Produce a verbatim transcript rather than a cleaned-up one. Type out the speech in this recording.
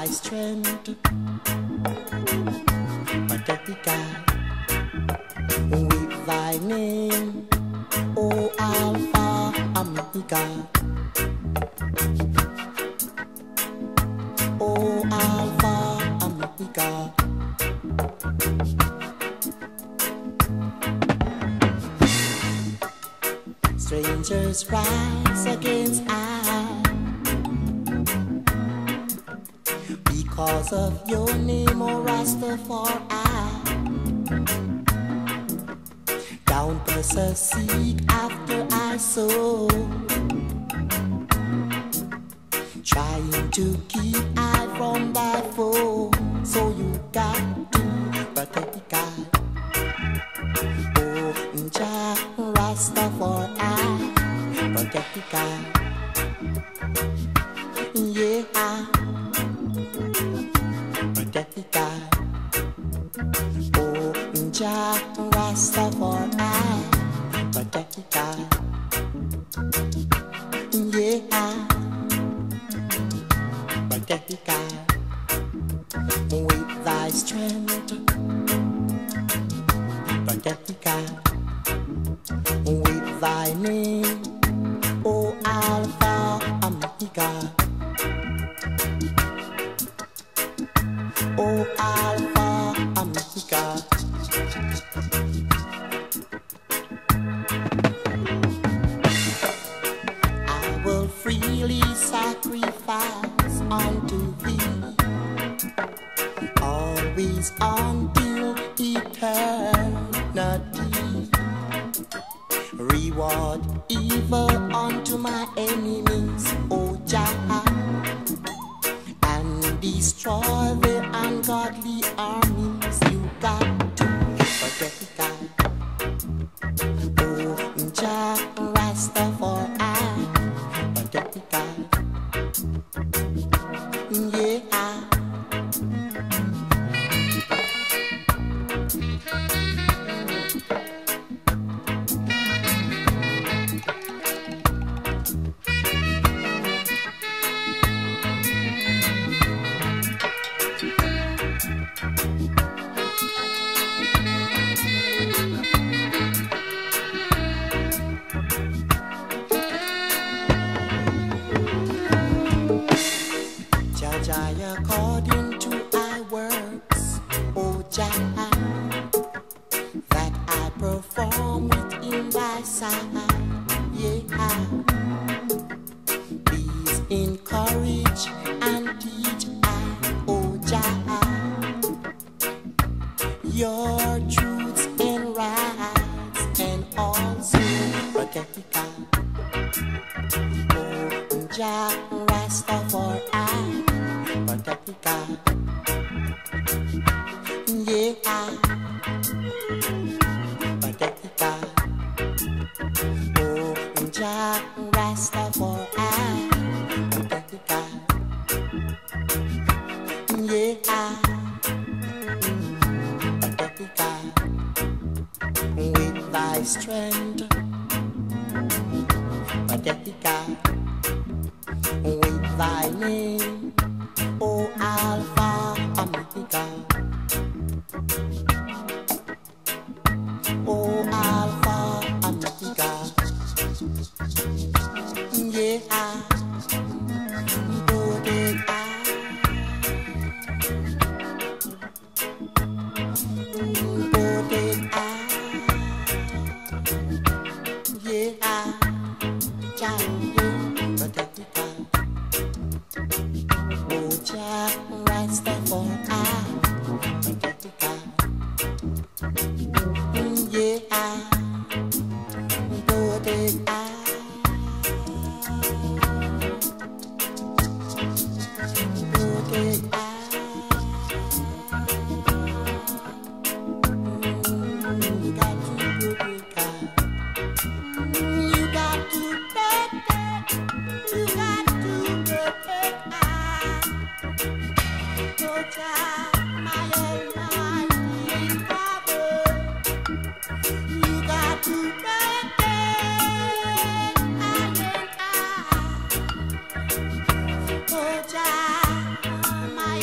thy strength, protect the God with thy name, O Alpha Omega, O Alpha Omega. Strangers rise against I because of your name, O Rastafari. Down persons seek after our soul, trying to keep I from thy foe. So you got to protect the God, oh Jah Rastafari, protect the God, yeah, protect the God, oh Jah Rastafari, protect the God, yeah, protect the God with thy strength, protect the God with thy name, O Alpha Omega, O Alpha Omega. I will freely sacrifice unto thee, always until eternity. Reward evil unto my enemies, O Jah, and destroy the ungodly armies. You got to protect the God, oh Jah Rastafari, protect the God, yeah. According to thy works, O Jah, that I perform within thy sight, yeah. Please encourage and teach I, O Jah, your truths and rights, and also protect the God, O Jah Rastafari, protect the God, yeah, protect the God, oh Jah Rastafari, protect the God, yeah, protect the God with thy strength, protect the God with thy name, O Alpha Omega, O Alpha Omega, yeah, do it I, do it I, yeah, Jah, protect the God, oh Jah Rastafari, protect the God, yeah, do it I, do it I, you got to do it God, you got to protect, you got to protect I. My almighty Father, you got to protect I and I. Oh, Jah, my